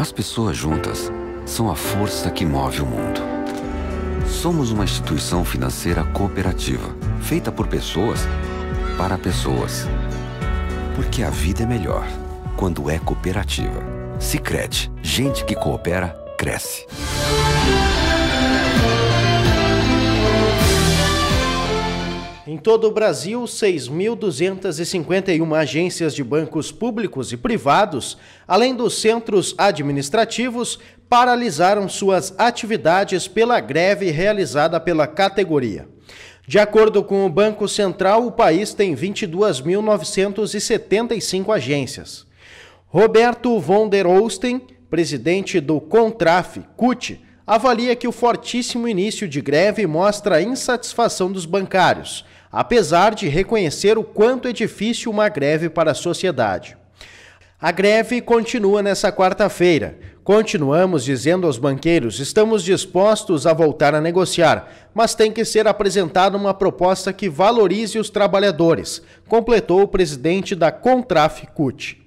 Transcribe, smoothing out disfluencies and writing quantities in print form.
As pessoas juntas são a força que move o mundo. Somos uma instituição financeira cooperativa, feita por pessoas para pessoas. Porque a vida é melhor quando é cooperativa. Sicredi, gente que coopera, cresce. Em todo o Brasil, 6.251 agências de bancos públicos e privados, além dos centros administrativos, paralisaram suas atividades pela greve realizada pela categoria. De acordo com o Banco Central, o país tem 22.975 agências. Roberto von der Osten, presidente do Contraf-CUT, avalia que o fortíssimo início de greve mostra a insatisfação dos bancários, apesar de reconhecer o quanto é difícil uma greve para a sociedade. A greve continua nesta quarta-feira. Continuamos dizendo aos banqueiros, estamos dispostos a voltar a negociar, mas tem que ser apresentada uma proposta que valorize os trabalhadores, completou o presidente da Contraf-CUT.